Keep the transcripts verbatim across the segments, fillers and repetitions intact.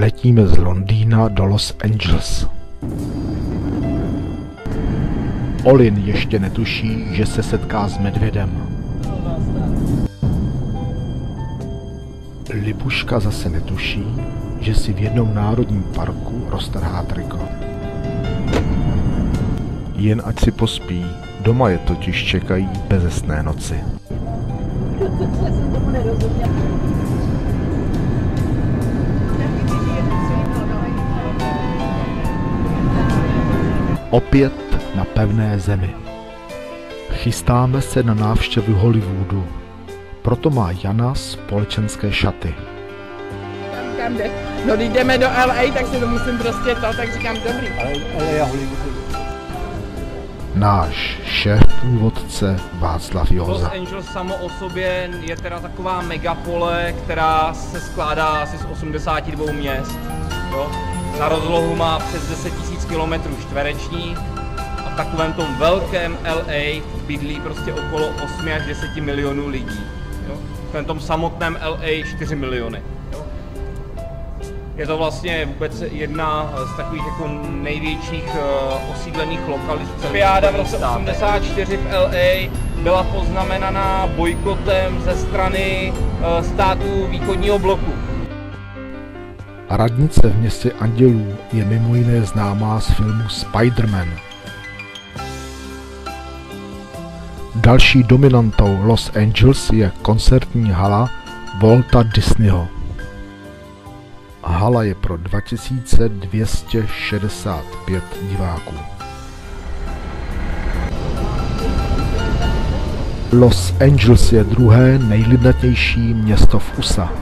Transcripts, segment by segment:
Letíme z Londýna do Los Angeles. Olin ještě netuší, že se setká s medvědem. Libuška zase netuší, že si v jednom národním parku roztrhá triko. Jen ať si pospí, doma je totiž čekají bezesné noci. Opět na pevné zemi. Chystáme se na návštěvu Hollywoodu, proto má Jana společenské šaty. Kam, kam jde? No když jdeme do L A, tak si to musím prostě to, tak říkám dobrý. Ale, ale já Hollywood. Náš šéf-průvodce Václav Józa. Los Angeles samo o sobě je teda taková megapole, která se skládá asi z osmdesáti dvou měst. Jo? Na rozlohu má přes deset tisíc kilometrů čtverečních a v takovém tom velkém L A bydlí prostě okolo osmi až deseti milionů lidí. Jo? V tom samotném L A čtyři miliony. Jo? Je to vlastně vůbec jedna z takových jako největších uh, osídlených lokalit. Olympiáda v roce osmdesát čtyři v L A byla poznamenaná bojkotem ze strany uh, států východního bloku. Radnice v městě andělů je mimo jiné známá z filmu Spider-Man. Další dominantou Los Angeles je koncertní hala Walta Disneyho. Hala je pro dva tisíce dvě stě šedesát pět diváků. Los Angeles je druhé nejlidnatější město v U S A.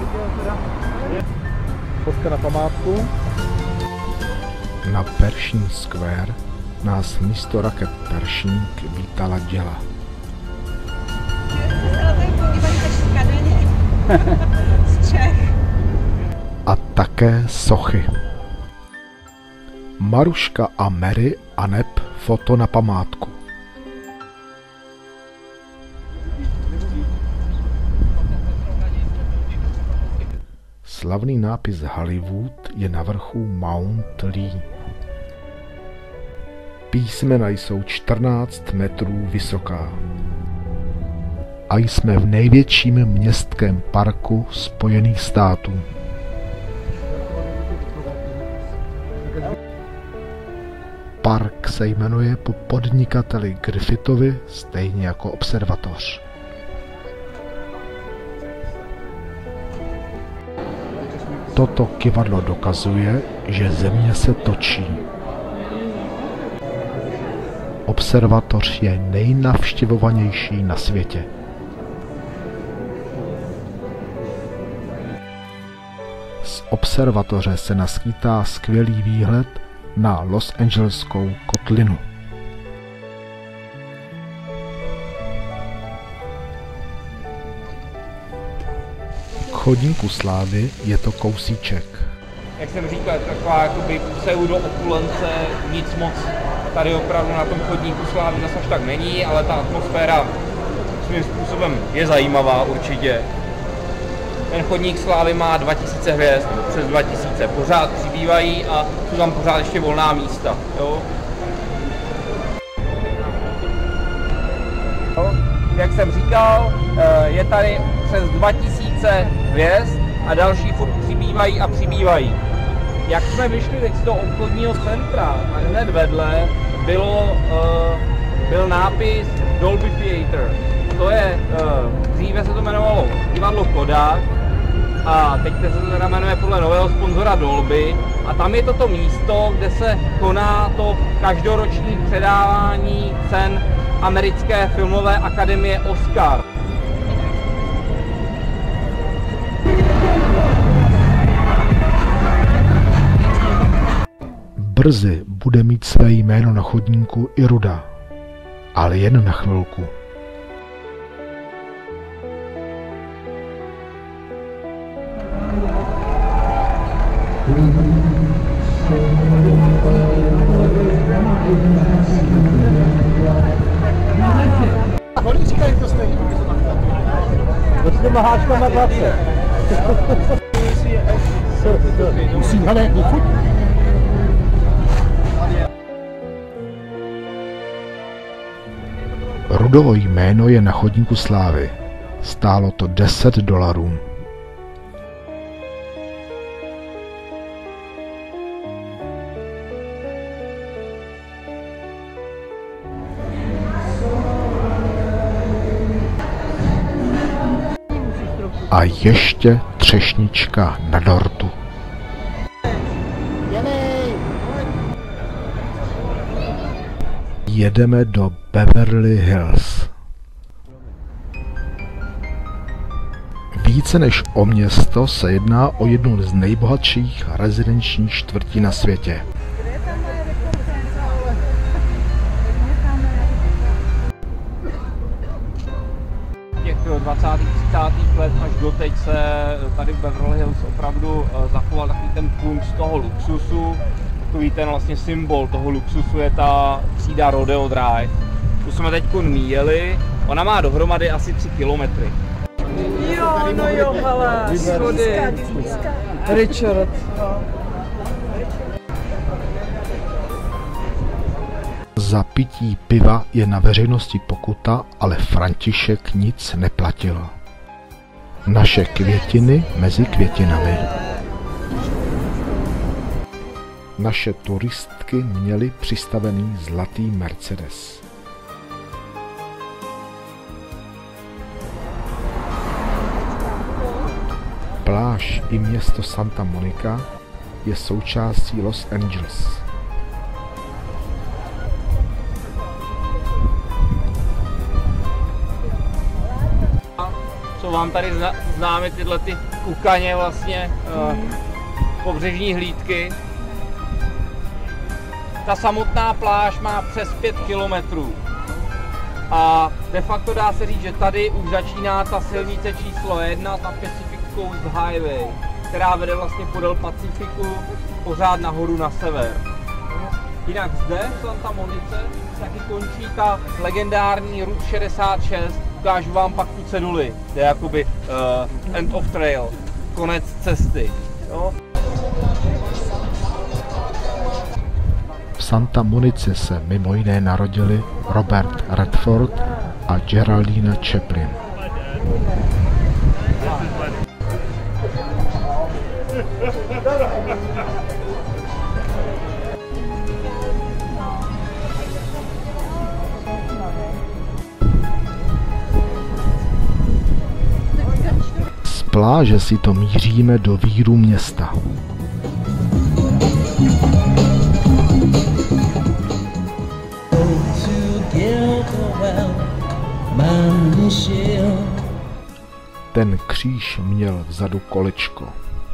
Fotka na památku. Na Pershing Square nás místo raket Pershing vítala děla. A také sochy. Maruška a Mary a neb foto na památku. Slavný nápis Hollywood je na vrchu Mount Lee. Písmena jsou čtrnáct metrů vysoká. A jsme v největším městském parku Spojených států. Park se jmenuje po podnikateli Griffithovi, stejně jako observatoř. Toto kyvadlo dokazuje, že Země se točí. Observatoř je nejnavštěvovanější na světě. Z observatoře se naskýtá skvělý výhled na Los Angeleskou kotlinu. K chodníku slávy je to kousíček. Jak jsem říkal, taková jakoby pseudo-opulence, nic moc tady opravdu na tom chodníku slávy zase až tak není, ale ta atmosféra svým způsobem je zajímavá určitě. Ten chodník slávy má dva tisíce hvězd, přes dva tisíce, pořád přibývají a jsou tam pořád ještě volná místa. Jo? Jak jsem říkal, je tady přes dva tisíce hvězd a další furt přibývají a přibývají. Jak jsme vyšli teď z toho obchodního centra a hned vedle bylo, byl nápis Dolby Theatre. To je, dříve se to jmenovalo divadlo Kodak a teď se to teda jmenuje podle nového sponzora Dolby a tam je toto místo, kde se koná to každoroční předávání cen americké filmové akademie Oscar. Brzy bude mít své jméno na chodníku i Ruda, ale jen na chvilku. Kolik říkají to stejně? S těma háčkama dvacet. Musím hledat chuť. Rudovo jméno je na chodníku slávy. Stálo to deset dolarů. A ještě třešnička na dortu. Jedeme do Beverly Hills. Více než o město se jedná o jednu z nejbohatších rezidenčních čtvrtí na světě. Těch dvacátých třicátých let až doteď se tady v Beverly Hills opravdu zachoval takový ten punc toho luxusu. Takový ten vlastně symbol toho luxusu je ta třída Rodeo Drive. Tu jsme teď míjeli, ona má dohromady asi tři kilometry. Jo, no jo, hele, schody. Richard. Za pití piva je na veřejnosti pokuta, ale František nic neplatil. Naše květiny mezi květinami. Naše turistky měly přistavený zlatý Mercedes. Pláž i město Santa Monica je součástí Los Angeles. Jsou vám tady zna známy tyhle ty kukaně vlastně, uh, pobřežní hlídky. Ta samotná pláž má přes pět kilometrů. A de facto dá se říct, že tady už začíná ta silnice číslo jedna, ta Pacific Coast Highway, která vede vlastně podél Pacifiku pořád nahoru na sever. Jinak zde v Santa Monice taky končí ta legendární Route šedesát šest, ukážu vám pak tu ceduli, kde je jakoby uh, end of trail, konec cesty. Jo? V Santa Monice se mimo jiné narodili Robert Redford a Geraldine Chaplin. Z pláže si to míříme do víru města. Ten kříž měl vzadu kolečko.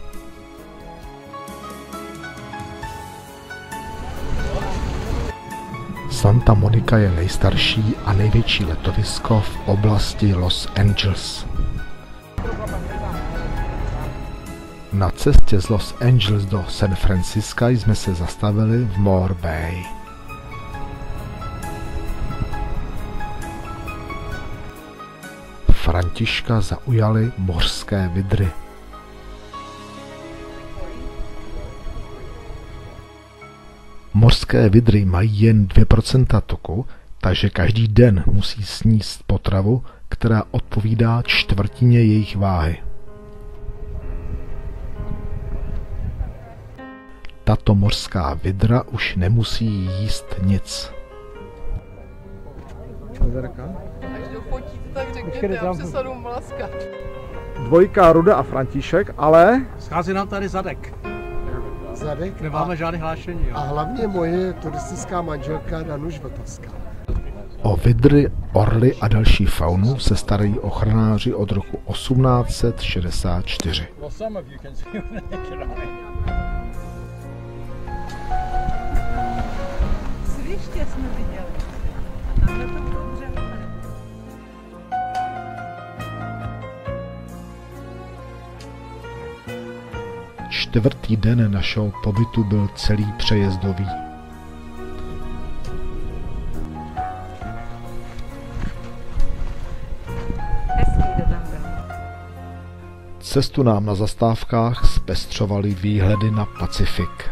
Santa Monica je nejstarší a největší letovisko v oblasti Los Angeles. Na cestě z Los Angeles do San Francisca jsme se zastavili v Moore Bay. Františka zaujaly mořské vydry. Mořské vydry mají jen dvě procenta tuku, takže každý den musí sníst potravu, která odpovídá čtvrtině jejich váhy. Tato mořská vydra už nemusí jíst nic. Až dofotíte, tak řekněte, já se sadu mlaska. Dvojka Ruda a František, ale... Schází nám tady zadek. Zadek? Nemáme a, žádný hlášení. Jo. A hlavně moje turistická manželka Danuš Vltavská. O vydry, orly a další faunu se starají ochranáři od roku osmnáct set šedesát čtyři. Sviště jsme viděli. A tamhle to bylo dřevo. Čtvrtý den našeho pobytu byl celý přejezdový. Cestu nám na zastávkách zpestřovaly výhledy na Pacifik.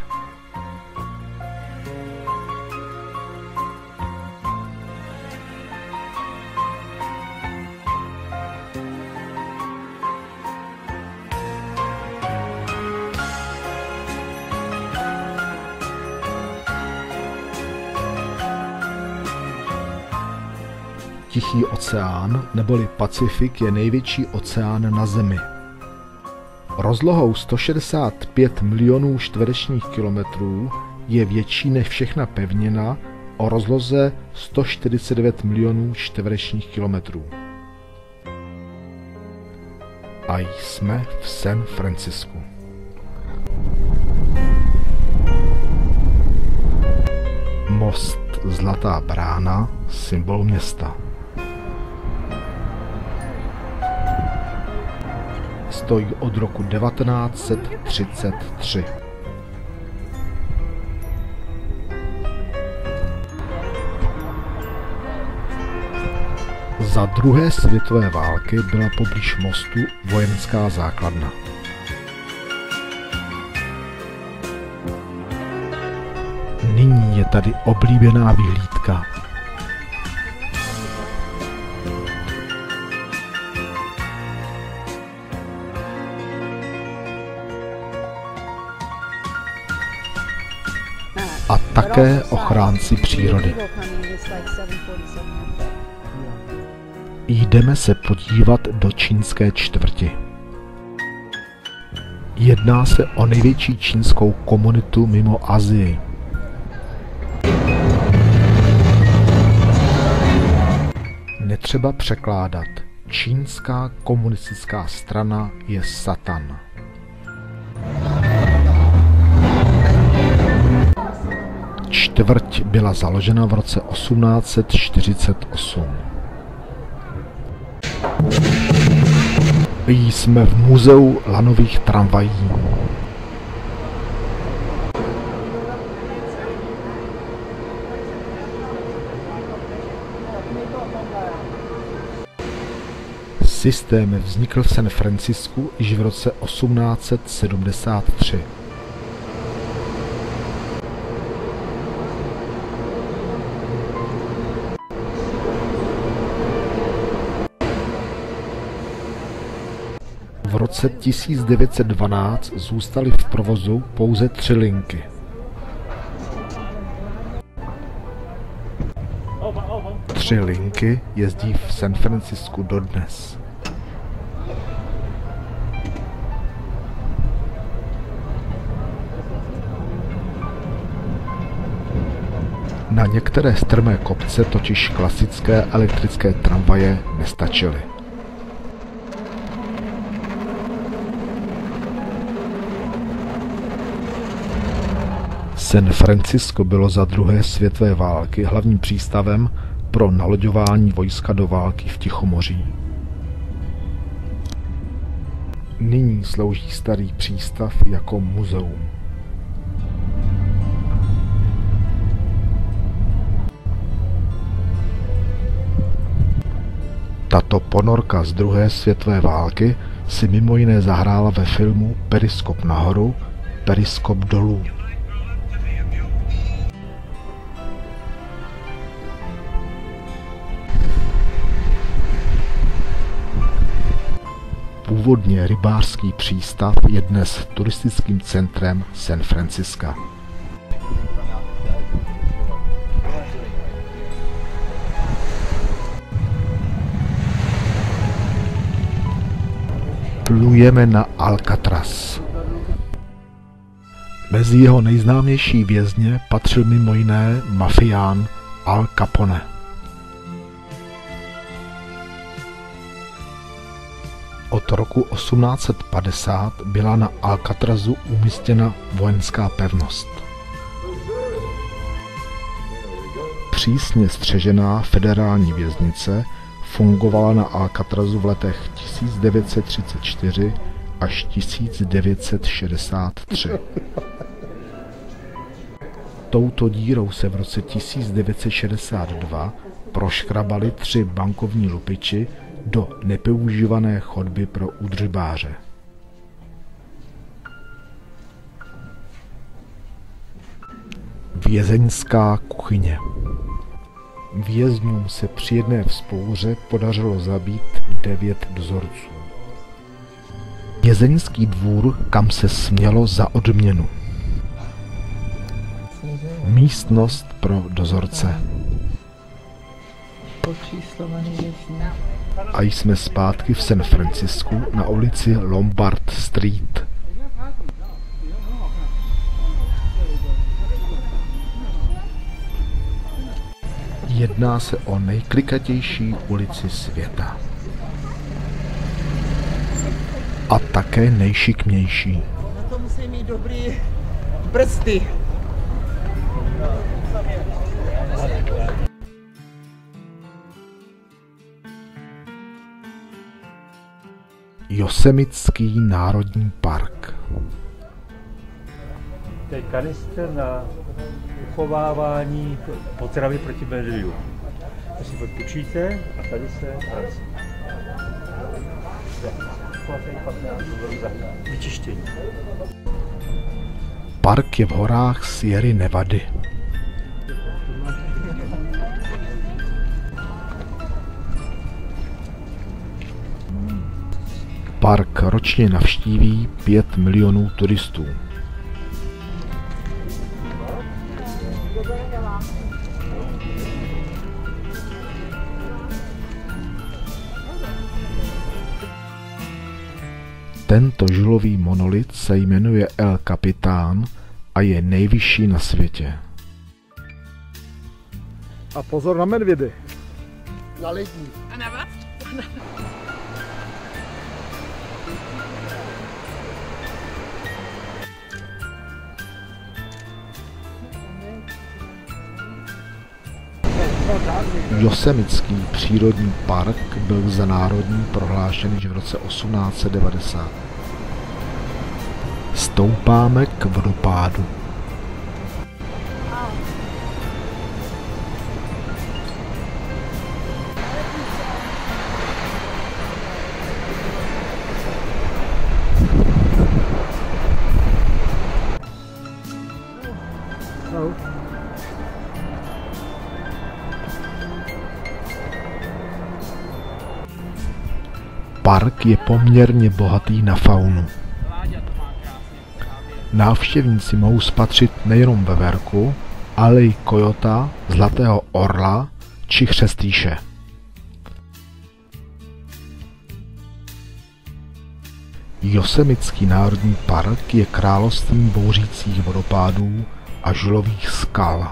Tichý oceán neboli Pacifik je největší oceán na Zemi. Rozlohou sto šedesát pět milionů čtverečních kilometrů je větší než všechna pevnina o rozloze sto čtyřicet devět milionů čtverečních kilometrů. A jsme v San Francisku. Most Zlatá brána, symbol města. Stojí od roku devatenáct set třicet tři. Za druhé světové války byla poblíž mostu vojenská základna. Nyní je tady oblíbená vyhlídka. A také ochránci přírody. Jdeme se podívat do čínské čtvrti. Jedná se o největší čínskou komunitu mimo Asii. Netřeba překládat. Čínská komunistická strana je Satan. Čtvrť byla založena v roce osmnáct set čtyřicet osm. Jsme v muzeu lanových tramvají. Systém vznikl v San Francisku již v roce osmnáct set sedmdesát tři. V roce tisíc devět set dvanáct zůstaly v provozu pouze tři linky. Tři linky jezdí v San Francisku dodnes. Na některé strmé kopce totiž klasické elektrické tramvaje nestačily. San Francisco bylo za druhé světové války hlavním přístavem pro naloďování vojska do války v Tichomoří. Nyní slouží starý přístav jako muzeum. Tato ponorka z druhé světové války si mimo jiné zahrála ve filmu Periskop nahoru, Periskop dolů. Původně rybářský přístav je dnes turistickým centrem San Francisca. Plujeme na Alcatraz. Mezi jeho nejznámější vězně patřil mimo jiné mafián Al Capone. Od roku osmnáct set padesát byla na Alcatrazu umístěna vojenská pevnost. Přísně střežená federální věznice fungovala na Alcatrazu v letech tisíc devět set třicet čtyři až tisíc devět set šedesát tři. Touto dírou se v roce tisíc devět set šedesát dva proškrabali tři bankovní lupiči do nepoužívané chodby pro údržbáře. Vězeňská kuchyně. Vězňům se při jedné vzpouře podařilo zabít devět dozorců. Vězeňský dvůr, kam se smělo za odměnu. Místnost pro dozorce. A jsme zpátky v San Francisku na ulici Lombard Street. Jedná se o nejklikatější ulici světa. A také nejšikmější. Na to musí mít dobrý brzdy. Yosemitský národní park. To je kanistr na uchovávání potravy proti medvědům. To si podpučíte a tady se vrací. Vyčištění. Park je v horách Sierry Nevady. Park ročně navštíví pět milionů turistů. Tento žulový monolit se jmenuje El Capitan a je nejvyšší na světě. A pozor na medvědy. Na lidi. A na vás? Yosemitský přírodní park byl za národní prohlášen již v roce osmnáct set devadesát. Stoupáme k vodopádu. Park je poměrně bohatý na faunu. Návštěvníci mohou spatřit nejenom veverku, ale i kojota, zlatého orla či chřestýše. Yosemitský národní park je královstvím bouřících vodopádů a žulových skal.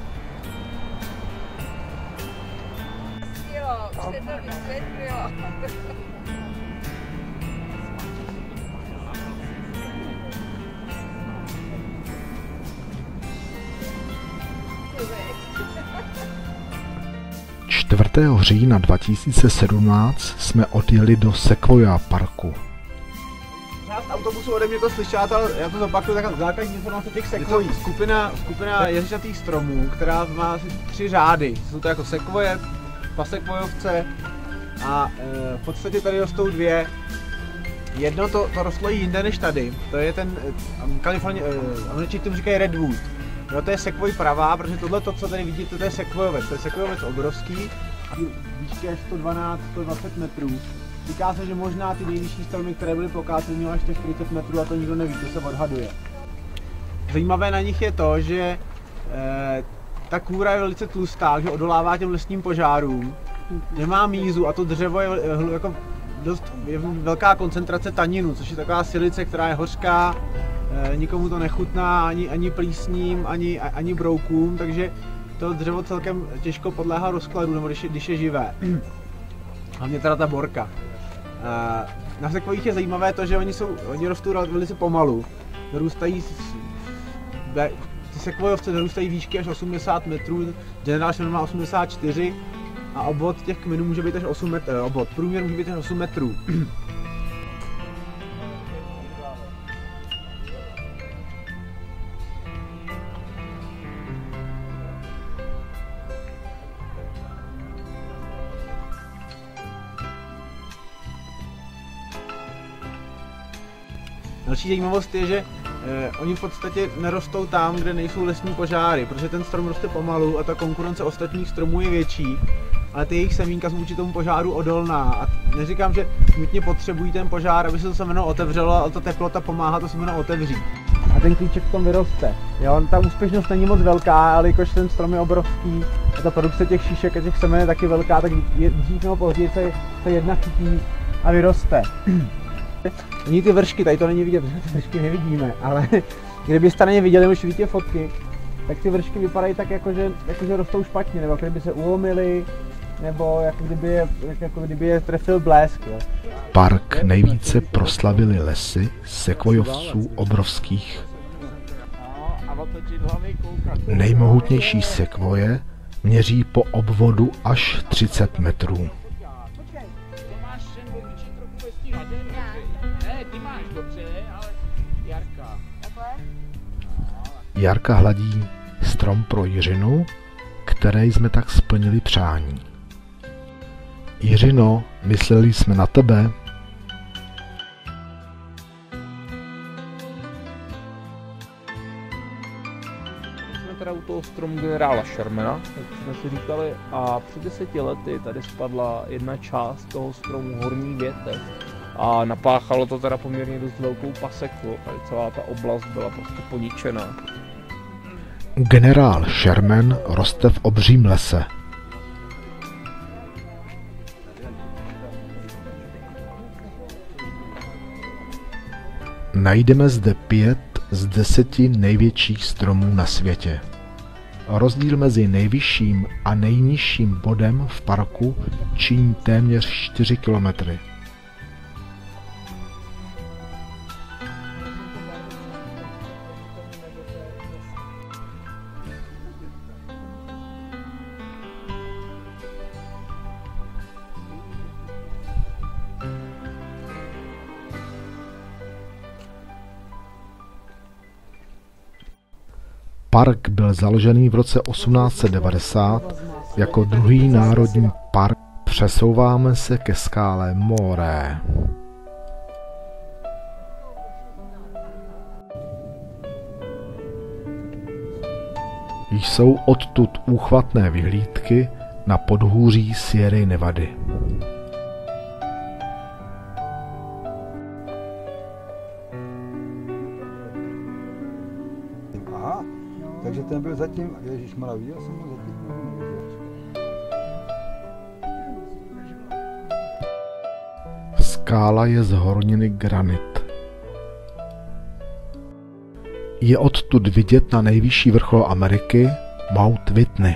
čtvrtého října dva tisíce sedmnáct jsme odjeli do Sequoia parku. Část autobusu ode mě to slyšela, ale já to zopakuju, tak základní informace těch sekvojí. Skupina, skupina jeřičatých stromů, která má asi tři řády. Jsou to jako sekvoje, pasekvojovce a e, v podstatě tady rostou dvě. Jedno to, to rostlo i jinde než tady, to je ten e, Kalifornie, e, Američané tomu říkají Redwood. No to je sekvoj pravá, protože tohle, to, co tady vidíte, to je sekvojovec. To je sekvojovec obrovský, výšky až sto dvanáct až sto dvacet metrů. Říká se, že možná ty nejvyšší stromy, které byly pokáceny, měly až čtyřicet metrů a to nikdo neví, to se odhaduje. Zajímavé na nich je to, že e, ta kůra je velice tlustá, že odolává těm lesním požárům, nemá mízu a to dřevo je jako dost je velká koncentrace taninu, což je taková silice, která je hořká, e, nikomu to nechutná ani, ani plísním, ani, ani broukům, takže to dřevo celkem těžko podléhá rozkladu, nebo když je, když je živé. Hlavně teda ta borka. E, na sekvojích je zajímavé to, že oni, jsou, oni rostou velice pomalu. Dorůstají, ty sekvojovce dorůstají výšky až osmdesát metrů, General má osmdesát čtyři a obvod těch kmenů může být až osm metrů, obvod průměr může být až osm metrů. Další zajímavost je, že Eh, oni v podstatě nerostou tam, kde nejsou lesní požáry, protože ten strom roste pomalu a ta konkurence ostatních stromů je větší, ale ty jejich semínka jsou vůči tomu požáru odolná. A neříkám, že nutně potřebují ten požár, aby se to semeno otevřelo, ale ta teplota pomáhá to semeno otevřít. A ten klíček v tom vyroste. Jo, ta úspěšnost není moc velká, ale jakož ten strom je obrovský a ta produkce těch šíšek a těch semen je taky velká, tak dřív nebo později se, se jedna chytí a vyroste. Oni ty vršky, tady to není vidět, protože ty vršky nevidíme, ale kdybyste na ně viděli už vidíte fotky, tak ty vršky vypadají tak, jakože, jakože rostou špatně, nebo jako kdyby se ulomily, nebo jako kdyby je, jako kdyby je trefil blesk. Jo. Park nejvíce proslavili lesy sekvojovců obrovských. Nejmohutnější sekvoje měří po obvodu až třicet metrů. Jarka hladí strom pro Jiřinu, které jsme tak splnili přání. Jiřino, mysleli jsme na tebe. Jsme teda u toho stromu generála Shermana, jak jsme si říkali, a před deseti lety tady spadla jedna část toho stromu, horní větev, a napáchalo to teda poměrně dost velkou paseku. Tady celá ta oblast byla prostě poničená. Generál Sherman roste v obřím lese. Najdeme zde pět z deseti největších stromů na světě. Rozdíl mezi nejvyšším a nejnižším bodem v parku činí téměř čtyři kilometry. Park byl založený v roce osmnáct set devadesát jako druhý národní park. Přesouváme se ke skále Moré. Jsou odtud úchvatné vyhlídky na podhůří Sierry Nevady. Aha, takže ten byl zatím, ježišmarja, viděl jsem ho zatím. Skála je z horniny granit. Je odtud vidět na nejvyšší vrchol Ameriky, Mount Whitney.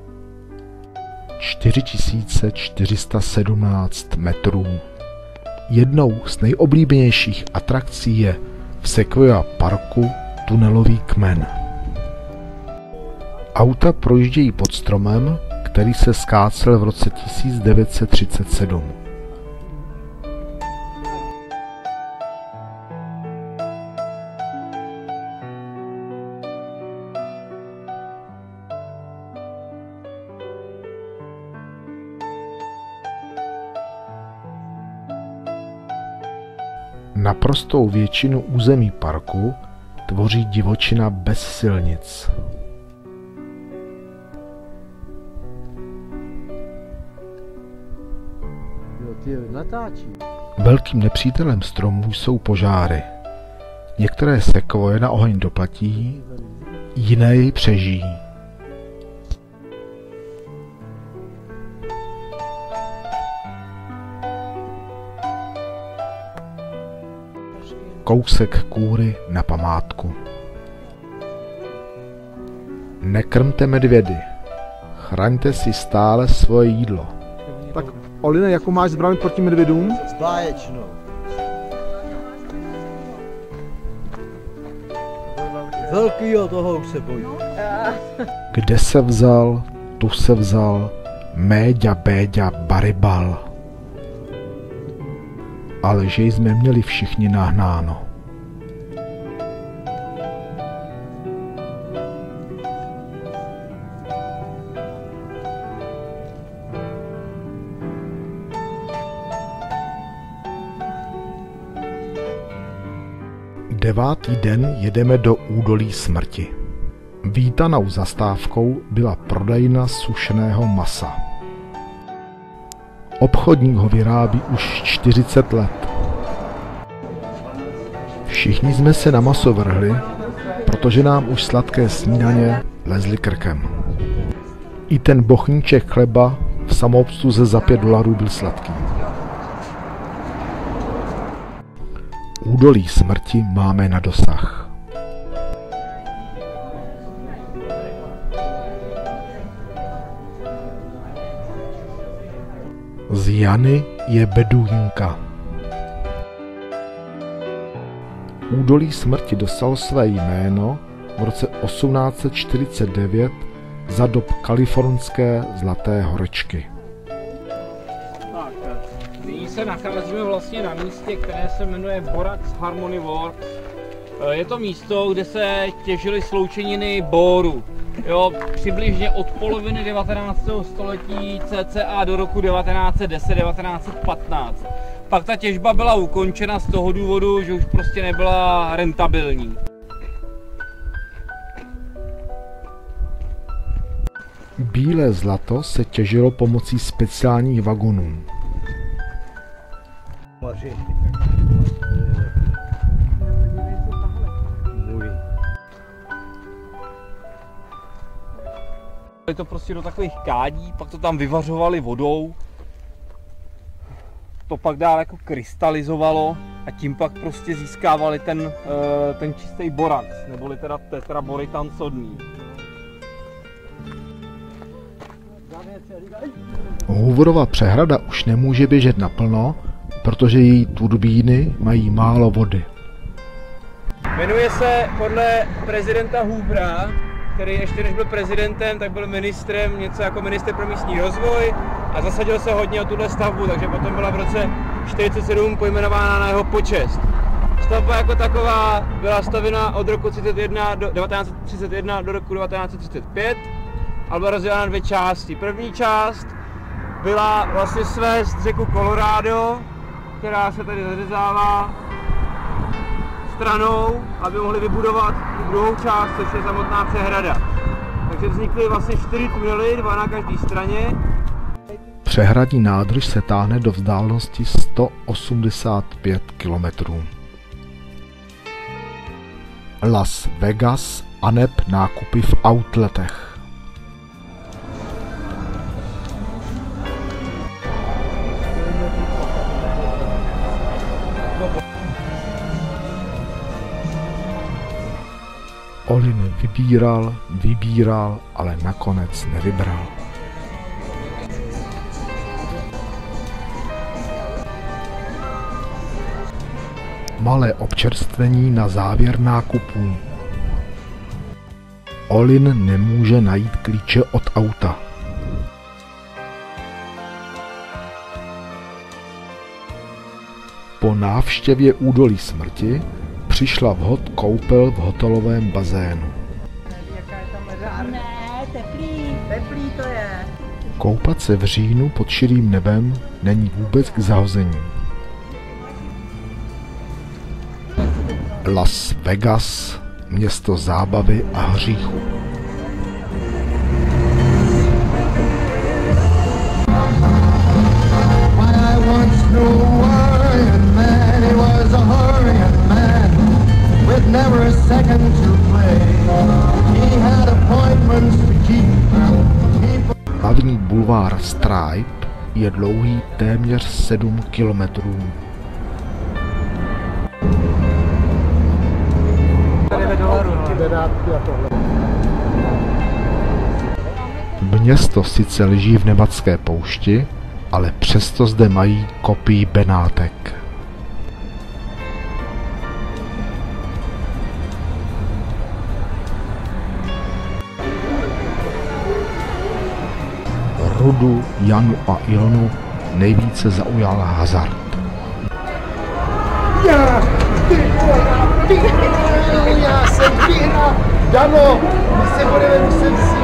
čtyři tisíce čtyři sta sedmnáct metrů. Jednou z nejoblíbenějších atrakcí je v Sequoia parku tunelový kmen. Auta projíždějí pod stromem, který se skácel v roce tisíc devět set třicet sedm. Naprostou většinu území parku tvoří divočina bez silnic. Velkým nepřítelem stromů jsou požáry. Některé sekvoje na oheň doplatí, jiné jej přežijí. Kousek kůry na památku. Nekrmte medvědy. Chraňte si stále svoje jídlo. Tak Oline, jakou máš zbraň proti medvědům? Báječnou. Velkýho toho už se bojí. Kde se vzal, tu se vzal, Méďa Béďa Baribal. Ale že jsme měli všichni nahnáno. Devátý den jedeme do Údolí smrti. Vítanou zastávkou byla prodejna sušeného masa. Obchodník ho vyrábí už čtyřicet let. Všichni jsme se na maso vrhli, protože nám už sladké snídaně lezly krkem. I ten bochníček chleba v samoobsluze za pět dolarů byl sladký. Údolí smrti máme na dosah. Z Jany je beduínka. Údolí smrti dostalo své jméno v roce osmnáct set čtyřicet devět za dob kalifornské zlaté horečky. Tak, nyní se nacházíme vlastně na místě, které se jmenuje Borax Harmony Works. Je to místo, kde se těžily sloučeniny bóru. Jo, přibližně od poloviny devatenáctého století cca do roku devatenáct set deset devatenáct set patnáct. Pak ta těžba byla ukončena z toho důvodu, že už prostě nebyla rentabilní. Bílé zlato se těžilo pomocí speciálních vagonů. Je to prostě do takových kádí, pak to tam vyvařovali vodou. To pak dál jako krystalizovalo a tím pak prostě získávali ten, ten čistý borax, neboli teda tetraboritan sodný. Hooverova přehrada už nemůže běžet naplno, protože její turbíny mají málo vody. Jmenuje se podle prezidenta Hoovera, který ještě než byl prezidentem, tak byl ministrem, něco jako ministr pro místní rozvoj a zasadil se hodně o tuhle stavbu, takže potom byla v roce čtyřicet sedm pojmenována na jeho počest. Stavba jako taková byla stavěna od roku devatenáct set třicet jedna do roku devatenáct set třicet pět a byla rozdělena na dvě části. První část byla vlastně svést řeku Colorado, která se tady zařezává stranou, aby mohli vybudovat druhou část, což je samotná přehrada. Takže vznikly vlastně čtyři tunely, dva na každé straně. Přehradní nádrž se táhne do vzdálenosti sto osmdesát pět kilometrů. Las Vegas aneb nákupy v outletech. Olin vybíral, vybíral, ale nakonec nevybral. Malé občerstvení na závěr nákupů. Olin nemůže najít klíče od auta. Po návštěvě Údolí smrti přišla vhod koupel v hotelovém bazénu. Ne, teplý, teplý to je. Koupat se v říjnu pod širým nebem není vůbec k zahození. Las Vegas, město zábavy a hříchu. Never a second to play. He had appointments to keep. Hlavní bulvár Stripe je dlouhý téměř sedm kilometrů. Město sice leží v nevadské poušti, ale přesto zde mají kopii Benátek. Rudu, Janu a Ilonu nejvíce zaujal hazard. Já, ty vole, ty vole, já jsem vyhrál. Dano, my se budeme muset si.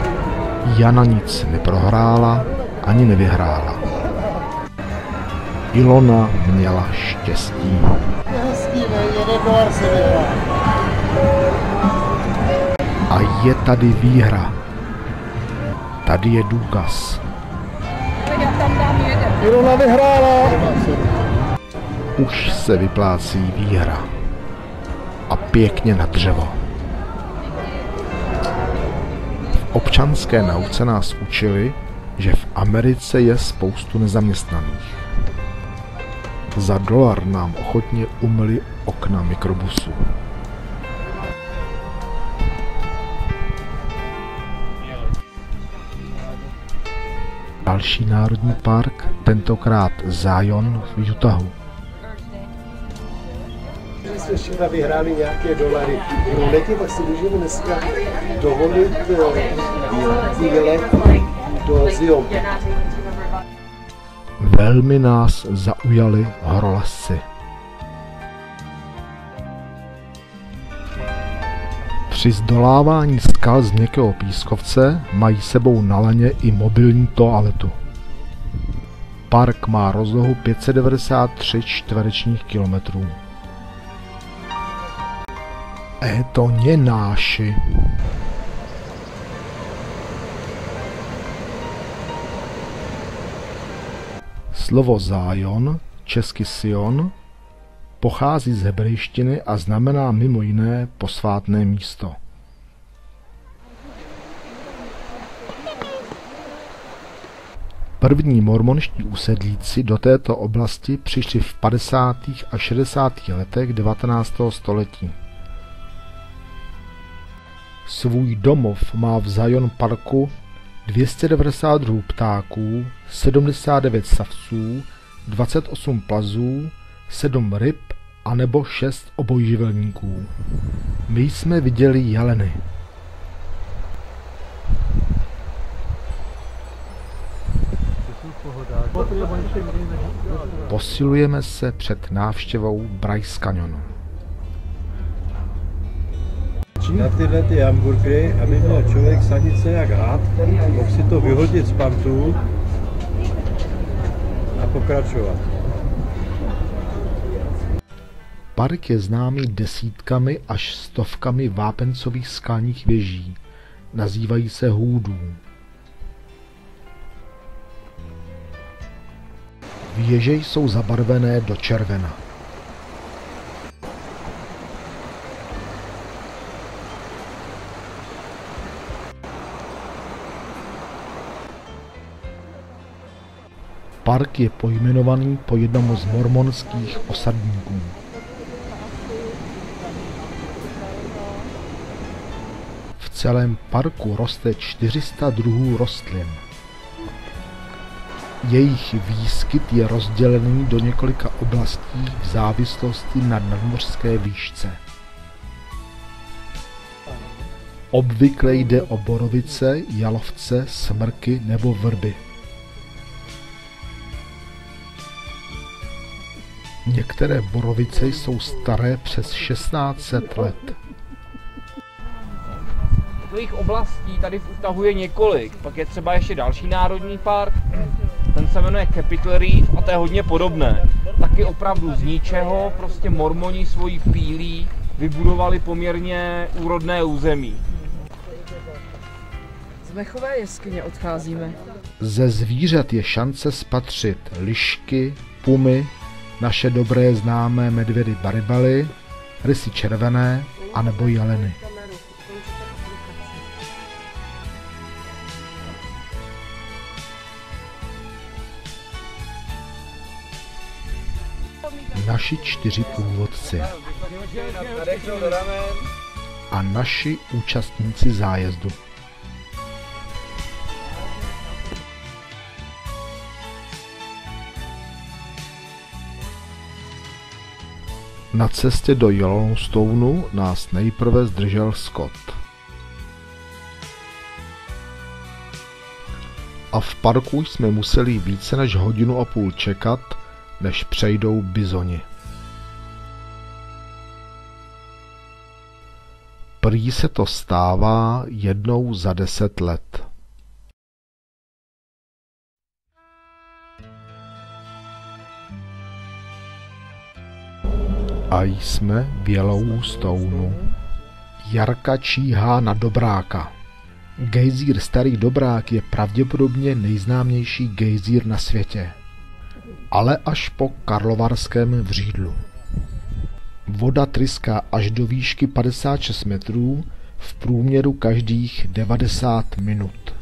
Jana nic neprohrála ani nevyhrála. Ilona měla štěstí. Je hezký, ne? Jeden dolar se vyhrál. A je tady výhra. Tady je důkaz. Ilona vyhrála. Už se vyplácí výhra. A pěkně na dřevo. V občanské nauce nás učili, že v Americe je spoustu nezaměstnaných. Za dolar nám ochotně umyli okna mikrobusu. Další národní park, tentokrát Zion v Utahu. Jsme všichni vyhráli nějaké dolary. Rolety, tak si můžeme dneska dovolit výlet do Zionu. Velmi nás zaujali horolezci. Při zdolávání skal z měkkého pískovce mají sebou na laně i mobilní toaletu. Park má rozlohu pět set devadesát tři čtverečních kilometrů. Je to něnáši. Slovo Zion, česky Sion, pochází z hebrejštiny a znamená mimo jiné posvátné místo. První mormonští usedlíci do této oblasti přišli v padesátých a šedesátých letech devatenáctého století. Svůj domov má v Zion parku dvě stě devadesát druhů ptáků, sedmdesát devět savců, dvacet osm plazů, sedm ryb a nebo šest obojživelníků. My jsme viděli jeleny. Posilujeme se před návštěvou Bryce Canyonu. Na tyhle ty hamburgery, aby měl člověk sanice jak had, mohl si to vyhodit z pantů a pokračovat. Park je známý desítkami až stovkami vápencových skalních věží. Nazývají se hůdů. Věže jsou zabarvené do červena. Park je pojmenovaný po jednomu z mormonských osadníků. V celém parku roste čtyři sta druhů rostlin. Jejich výskyt je rozdělený do několika oblastí v závislosti na nadmořské výšce. Obvykle jde o borovice, jalovce, smrky nebo vrby. Některé borovice jsou staré přes šestnáct set let. Takových oblastí tady v Utahu je několik, pak je třeba ještě další národní park, ten se jmenuje Capitol Reef a to je hodně podobné. Taky opravdu z ničeho, prostě mormoni svojí pílí vybudovali poměrně úrodné území. Z mechové jeskyně odcházíme. Ze zvířat je šance spatřit lišky, pumy, naše dobré známé medvědy baribaly, rysy červené a nebo jeleny. Naši čtyři průvodci a naši účastníci zájezdu. Na cestě do Yellowstoneu nás nejprve zdržel Scott. A v parku jsme museli více než hodinu a půl čekat, než přejdou bizoni. Prý se to stává jednou za deset let. A jsme v Yellowstoneu. Jarka číhá na Dobráka. Gejzír Starý Dobrák je pravděpodobně nejznámější gejzír na světě, ale až po Karlovarském vřídlu. Voda tryská až do výšky padesát šest metrů, v průměru každých devadesát minut.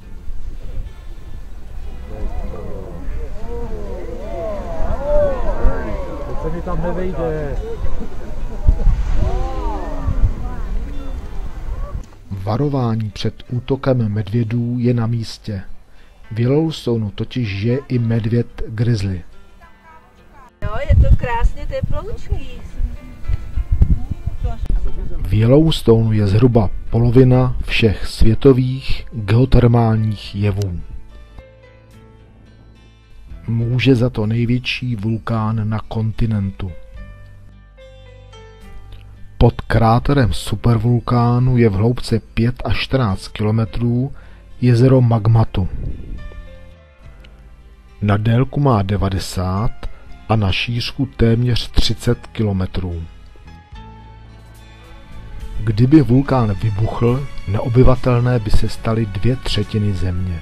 Teď se mi tam nevejde. Varování před útokem medvědů je na místě. V Yellowstoneu totiž žije i medvěd grizzly. Jo, je to krásně teploučký. V Yellowstoneu je zhruba polovina všech světových geotermálních jevů. Může za to největší vulkán na kontinentu. Pod kráterem supervulkánu je v hloubce pět až čtrnáct kilometrů jezero Magmatu. Na délku má devadesát a na šířku téměř třicet kilometrů. Kdyby vulkán vybuchl, neobyvatelné by se staly dvě třetiny země.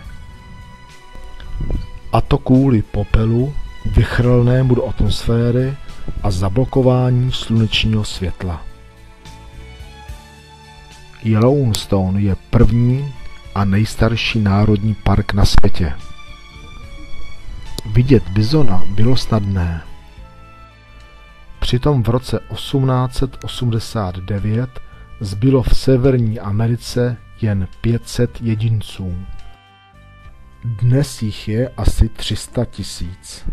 A to kvůli popelu, vychrlenému do atmosféry a zablokování slunečního světla. Yellowstone je první a nejstarší národní park na světě. Vidět bizona bylo snadné. Přitom v roce osmnáct set osmdesát devět zbylo v Severní Americe jen pět set jedinců. Dnes jich je asi tři sta tisíc.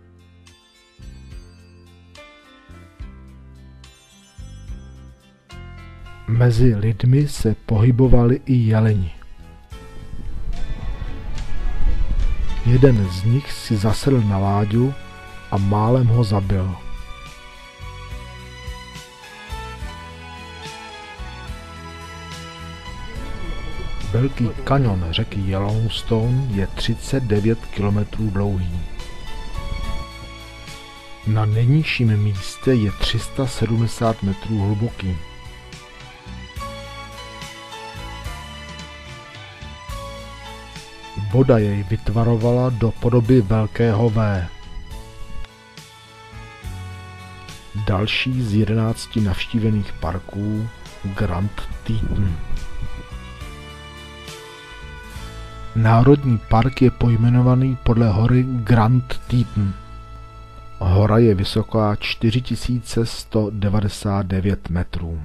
Mezi lidmi se pohybovali i jeleni. Jeden z nich si zasedl na Láďu a málem ho zabil. Velký kaňon řeky Yellowstone je třicet devět kilometrů dlouhý. Na nejnižším místě je tři sta sedmdesát metrů hluboký. Voda jej vytvarovala do podoby velkého V. Další z jedenácti navštívených parků Grand Teton. Národní park je pojmenovaný podle hory Grand Teton. Hora je vysoká čtyři tisíce sto devadesát devět metrů.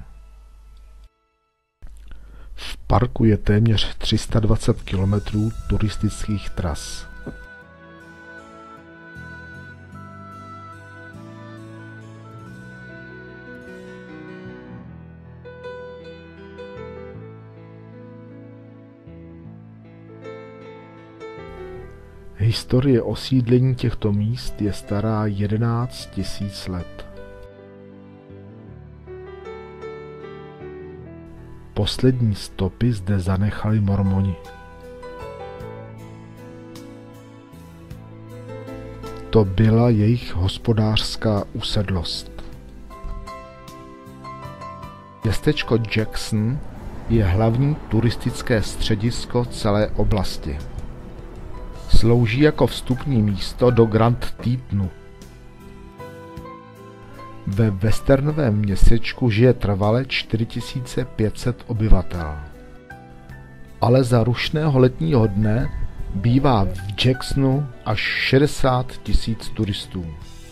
V parku je téměř tři sta dvacet kilometrů turistických tras. Historie osídlení těchto míst je stará jedenáct tisíc let. Poslední stopy zde zanechali Mormoni. To byla jejich hospodářská usedlost. Městečko Jackson je hlavní turistické středisko celé oblasti. Slouží jako vstupní místo do Grand Tetonu. Ve westernovém městečku žije trvale čtyři tisíce pět set obyvatel. Ale za rušného letního dne bývá v Jacksonu až šedesát tisíc turistů.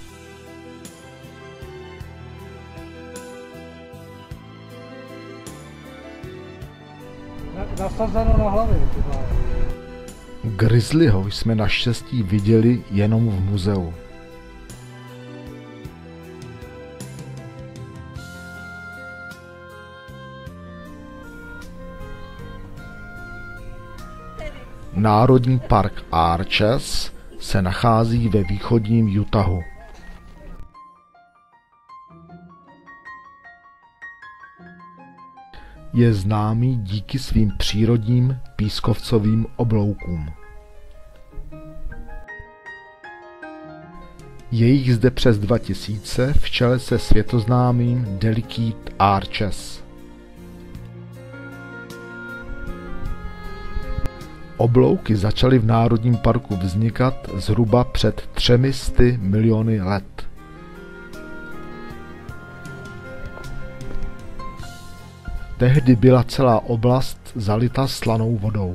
Nasazeno na hlavě. Grizzlyho jsme naštěstí viděli jenom v muzeu. Národní park Arches se nachází ve východním Utahu. Je známý díky svým přírodním pískovcovým obloukům. Je jich zde přes dva tisíce v čele se světoznámým Delicate Arches. Oblouky začaly v Národním parku vznikat zhruba před třemi sty miliony let. Tehdy byla celá oblast zalita slanou vodou.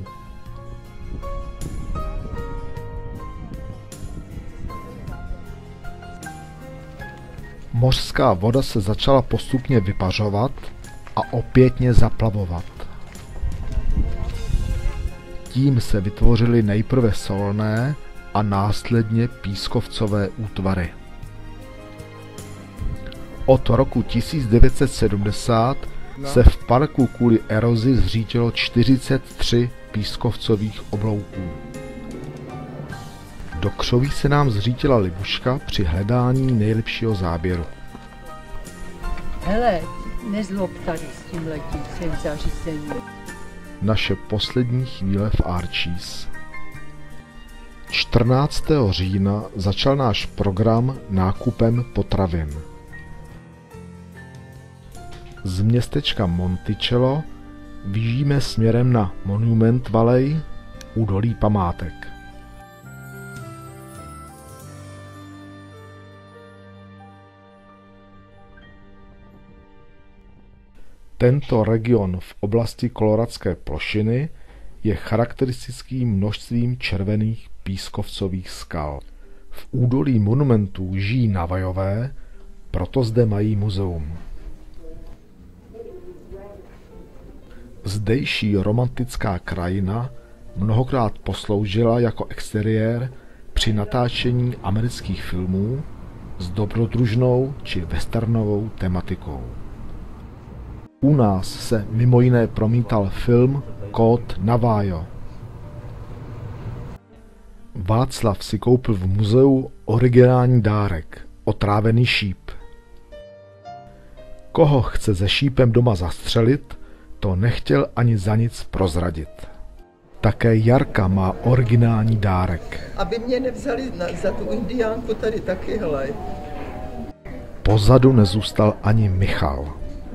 Mořská voda se začala postupně vypařovat a opětně zaplavovat. Tím se vytvořily nejprve solné a následně pískovcové útvary. Od roku tisíc devět set sedmdesát se v parku kvůli erozi zřítilo čtyřicet tři pískovcových oblouků. Do křoví se nám zřítila libuška při hledání nejlepšího záběru. Hele, nezlob tady s tím letícím zařízením. Naše poslední chvíle v Arches. čtrnáctého října začal náš program nákupem potravin. Z městečka Monticello vyjíždíme směrem na Monument Valley, údolí památek. Tento region v oblasti koloradské plošiny je charakteristický množstvím červených pískovcových skal. V údolí monumentů žijí Navajové, proto zde mají muzeum. Zdejší romantická krajina mnohokrát posloužila jako exteriér při natáčení amerických filmů s dobrodružnou či westernovou tematikou. U nás se mimo jiné promítal film Kód Navajo. Václav si koupil v muzeu originální dárek, otrávený šíp. Koho chce se šípem doma zastřelit, to nechtěl ani za nic prozradit. Také Jarka má originální dárek. Aby mě nevzali na, za tu indiánku tady taky, hele. Pozadu nezůstal ani Michal.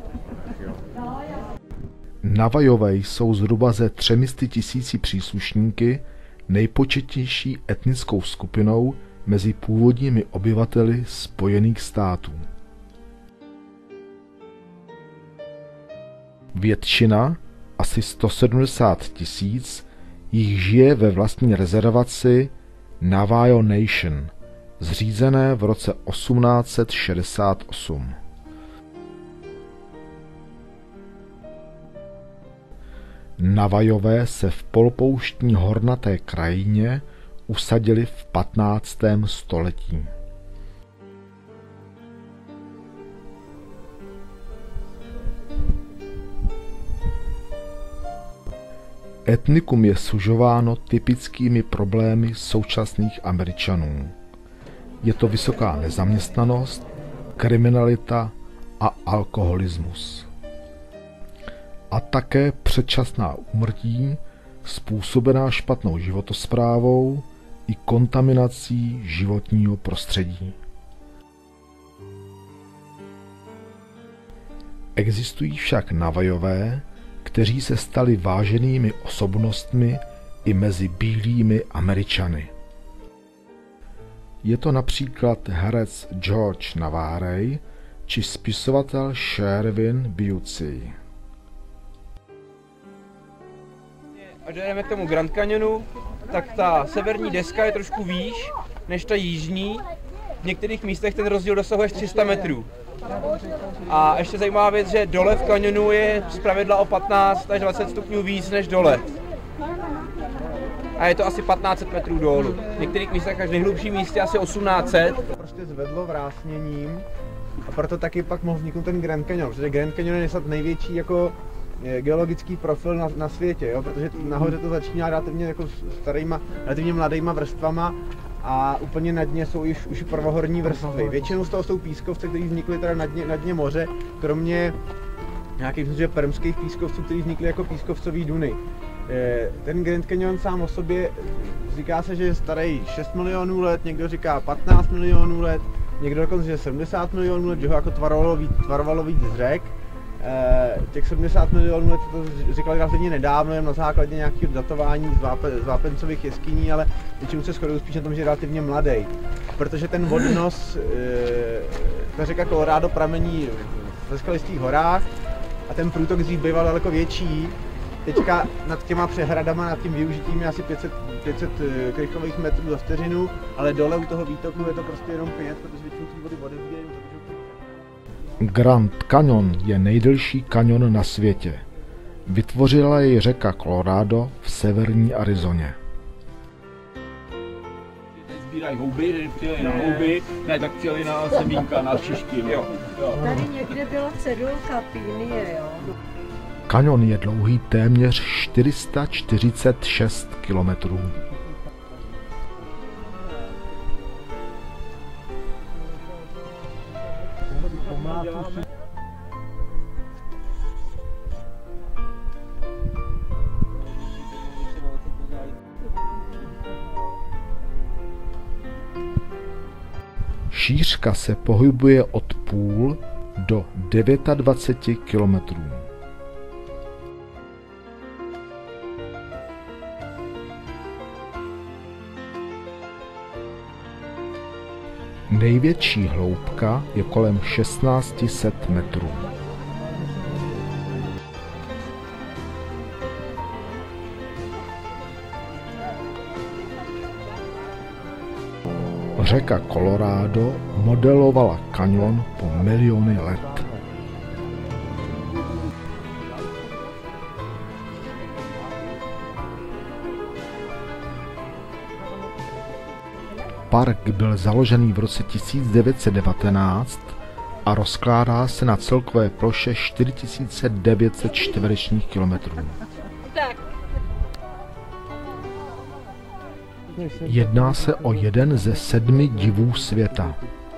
Navajové jsou zhruba ze třemi sty tisíci příslušníky nejpočetnější etnickou skupinou mezi původními obyvateli Spojených států. Většina, asi sto sedmdesát tisíc, jich žije ve vlastní rezervaci Navajo Nation, zřízené v roce osmnáct set šedesát osm. Navajové se v polopouštní hornaté krajině usadili v patnáctém století. Etnikum je sužováno typickými problémy současných Američanů. Je to vysoká nezaměstnanost, kriminalita a alkoholismus. A také předčasná úmrtí, způsobená špatnou životosprávou i kontaminací životního prostředí. Existují však Navajové, kteří se stali váženými osobnostmi i mezi bílými Američany. Je to například herec George Navarre či spisovatel Sherwin Busey. Až jdeme k tomu Grand Canyonu, tak ta severní deska je trošku výš než ta jižní. V některých místech ten rozdíl dosahuje až tři sta metrů. A ještě zajímavá věc, že dole v kanionu je zpravidla o patnáct až dvacet stupňů víc než dole. A je to asi patnáct set metrů dolů. V některých místech až v nejhlubším místě asi osmnáct set. Prostě zvedlo vrásněním a proto taky pak mohl vzniknout ten Grand Canyon, protože Grand Canyon je snad největší jako geologický profil na, na světě, jo? Protože nahoře to začíná relativně jako starýma, relativně mladýma vrstvama a úplně na dně jsou už, už prvohorní vrstvy. Většinou z toho jsou pískovce, které vznikly teda na dně, na dně moře, kromě nějakých, myslím, že permských pískovců, které vznikly jako pískovcový duny. Ten Grand Canyon sám o sobě, říká se, že je starý šest milionů let, někdo říká patnáct milionů let, někdo dokonce, že sedmdesát milionů let, že ho jako tvarovalo víc, tvarovalo víc z řek. Těch sedmdesát milionů let to říkali relativně nedávno, jen na základě nějakého datování z, vápe, z vápencových jeskyní, ale většinou se shodují spíš na tom, že je relativně mladý. Protože ten vodnos, ta řeka Colorado pramení ve skalistých horách a ten průtok dřív býval daleko větší. Teďka nad těma přehradama, nad tím využitím je asi pět set krychlových metrů za vteřinu, ale dole u toho výtoku je to prostě jenom pět, protože většinou ty vody odebírají. Grand Canyon je nejdelší kanion na světě. Vytvořila jej řeka Colorado v severní Arizoně. Sbírají houby, přijeli na houby, ne, tak přijeli na semínka, na šišky. Jo. Jo. Tady někde byla cedulka Pínie, jo. Kanion je dlouhý téměř čtyři sta čtyřicet šest kilometrů. Šířka se pohybuje od půl do dvacet devět kilometrů. Největší hloubka je kolem šestnáct set metrů. Řeka Colorado modelovala kanion po miliony let. Park byl založený v roce tisíc devět set devatenáct a rozkládá se na celkové ploše čtyři tisíce devět set čtverečních kilometrů. Jedná se o jeden ze sedmi divů světa.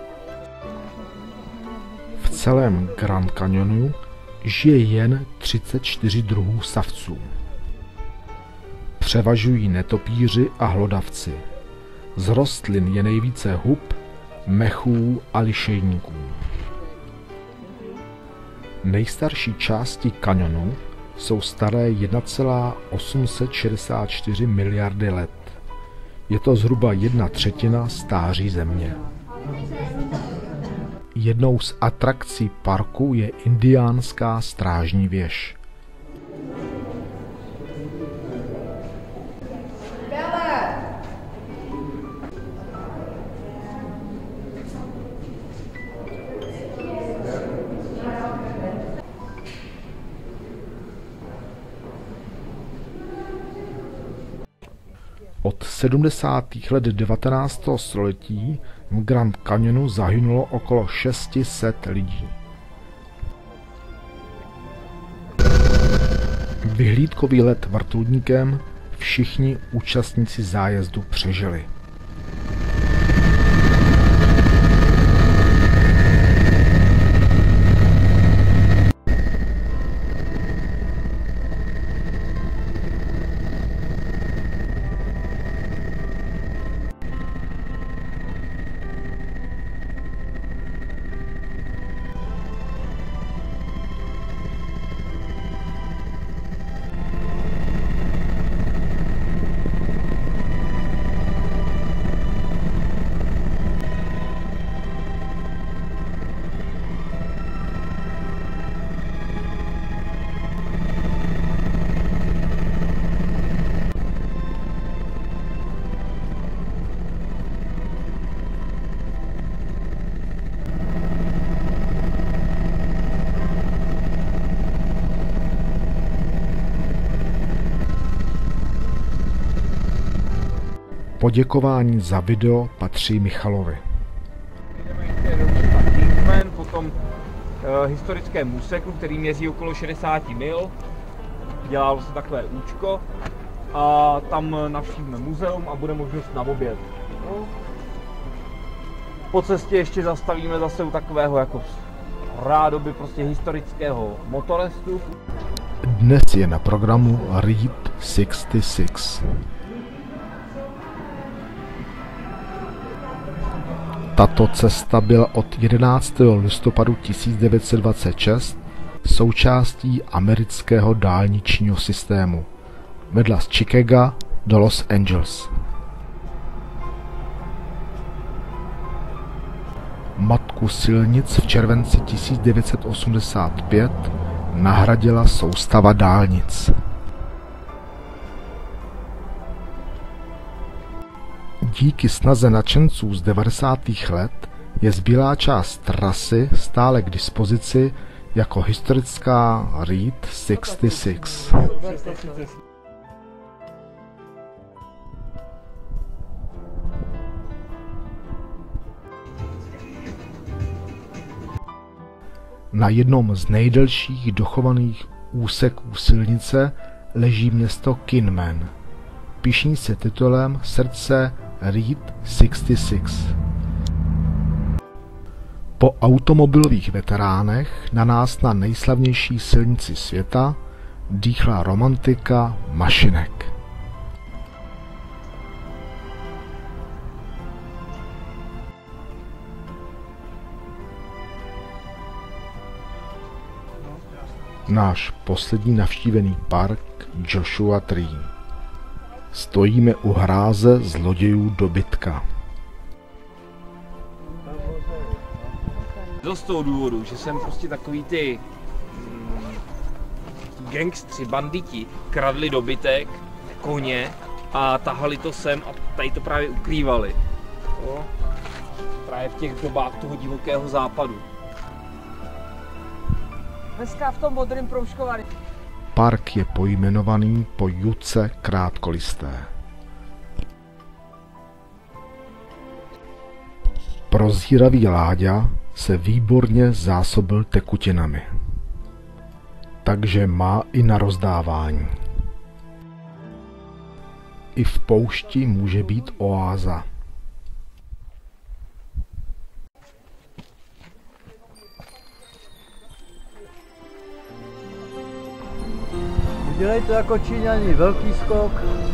V celém Grand Canyonu žije jen třicet čtyři druhů savců. Převažují netopýři a hlodavci. Z rostlin je nejvíce hub, mechů a lišejníků. Nejstarší části kanionu jsou staré jedna celá osm set šedesát čtyři miliardy let. Je to zhruba jedna třetina stáří Země. Jednou z atrakcí parku je indiánská strážní věž. Od sedmdesátých let devatenáctého století v Grand Canyonu zahynulo okolo šest set lidí. Vyhlídkový let vrtulníkem všichni účastníci zájezdu přežili. Poděkování za video patří Michalovi. Kingsman, potom uh, historickém úseku, který měří okolo šedesát mil. Dělalo se takové účko a tam navštívíme muzeum a bude možnost na oběd. No. Po cestě ještě zastavíme zase u takového jako rádoby prostě historického motorestu. Dnes je na programu Reed šedesát šest. Tato cesta byla od jedenáctého listopadu tisíc devět set dvacet šest součástí amerického dálničního systému. Vedla z Chicaga do Los Angeles. Matku silnic v červenci tisíc devět set osmdesát pět nahradila soustava dálnic. Díky snaze nadšenců z devadesátých let je zbylá část trasy stále k dispozici jako historická Route šedesát šest. Na jednom z nejdelších dochovaných úseků silnice leží město Kinmen, pyšní se titulem Srdce Route šedesát šest. Po automobilových veteránech na nás na nejslavnější silnici světa dýchla romantika mašinek. Náš poslední navštívený park Joshua Tree. Stojíme u hráze zlodějů dobytka. To z toho důvodu, že jsem prostě takový ty mm, gangstři, banditi, kradli dobytek, koně a tahali to sem a tady to právě ukrývali. Jo? Právě v těch dobách toho divokého západu. Dneska v tom modrým proužkovaný. Park je pojmenovaný po Jutce krátkolisté. Prozíravý Láďa se výborně zásobil tekutinami, takže má i na rozdávání. I v poušti může být oáza. Dělej to jako Číňani, velký skok.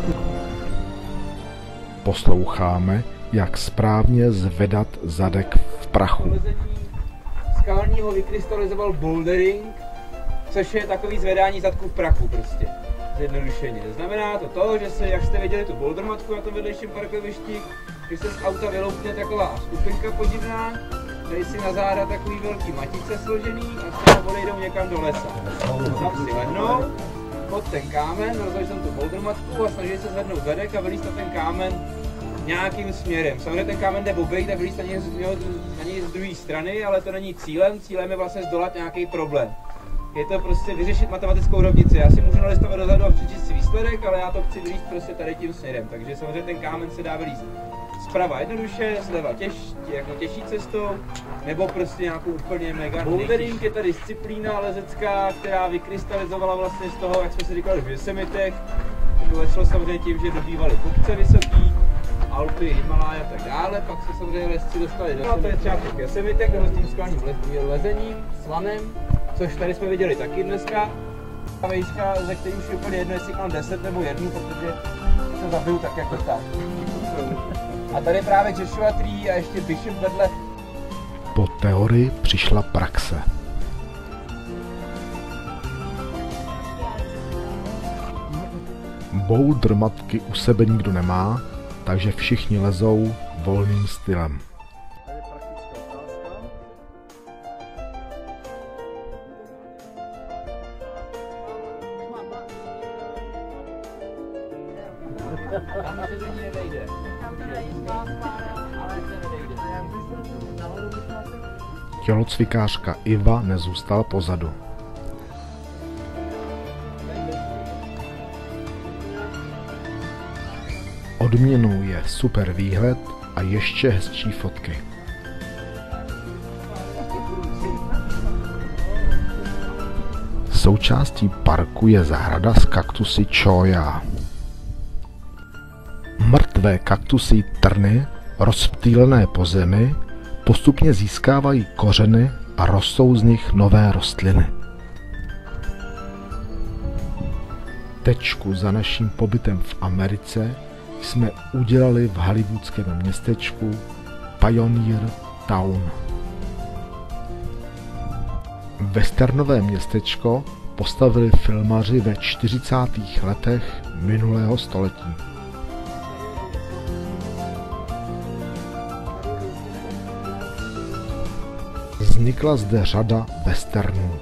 Posloucháme, jak správně zvedat zadek v prachu. Skalního vykrystalizoval bouldering, což je takový zvedání zadku v prachu prostě, zjednodušeně. Znamená to to, že se, jak jste viděli tu bouldermatku na tom vedlejším parkovišti, že se z auta vyloupne taková skupinka podivná, tady si na záda takový velký matice složený a se odejdou někam do lesa. Tam si lehnou, pod ten kámen, rozloží jsem tu bouldermatku a snaží se zvednout zadek a vylíst na ten kámen nějakým směrem. Samozřejmě ten kámen jde obejít, tak vylíst na něj, na něj z druhé strany, ale to není cílem. Cílem je vlastně zdolat nějaký problém. Je to prostě vyřešit matematickou rovnici. Já si můžu nalistovat dozadu a přečíst si výsledek, ale já to chci vylíst prostě tady tím směrem. Takže samozřejmě ten kámen se dá vylíst zprava jednoduše, zleva těž, jako těžší cestou, nebo prostě nějakou úplně mega. Bouldering je ta disciplína lezecká, která vykrystalizovala vlastně z toho, jak jsme si říkali, v Yosemitech. To začalo samozřejmě tím, že dobývali kopce vysoký, Alpy, Himaláje a tak dále, pak se samozřejmě lezci dostali do. No, to je třeba v Yosemitech, nebo s tím skalním lezením, slanem, což tady jsme viděli taky dneska. Ta výška, ze který už je úplně jedno, jestli mám deset nebo jednu, protože se zabiju tak jako tak. A tady právě Joshua Tree a ještě Bishop vedle. Po teorii přišla praxe. Boulder matky u sebe nikdo nemá, takže všichni lezou volným stylem. Tělocvikářka Iva nezůstala pozadu. Odměnou je super výhled a ještě hezčí fotky. Součástí parku je zahrada s kaktusy Choya. Mrtvé kaktusy trny, rozptýlené po zemi, postupně získávají kořeny a rostou z nich nové rostliny. Tečku za naším pobytem v Americe jsme udělali v hollywoodském městečku Pioneer Town. Westernové městečko postavili filmaři ve čtyřicátých letech minulého století. Vznikla zde řada westernů.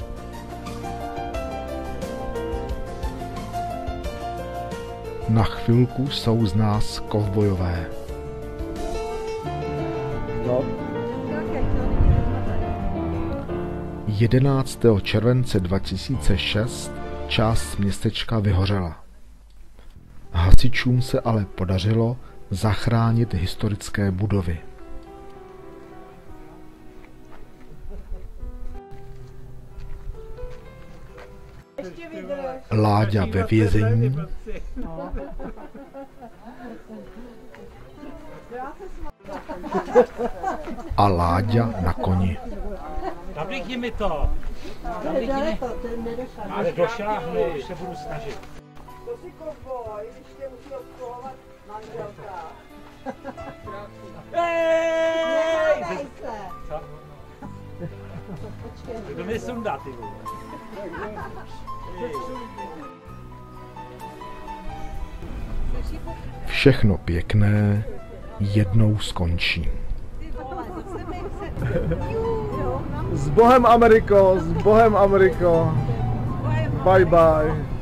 Na chvilku jsou z nás kovbojové. No. jedenáctého července dva tisíce šest část městečka vyhořela. Hasičům se ale podařilo zachránit historické budovy. Láďa ve vězení a Láďa na koni. Navlíkni mi to. Navlíkni mi. Ale došáhnu, už se budu snažit. To si kovboj, když tě musí obsluhovat manželka. Hej! Neboj se. Co? Počkej. To mě sundá, ty vole. Všechno pěkné jednou skončí. S Bohem Ameriko, s Bohem Ameriko. Bye bye.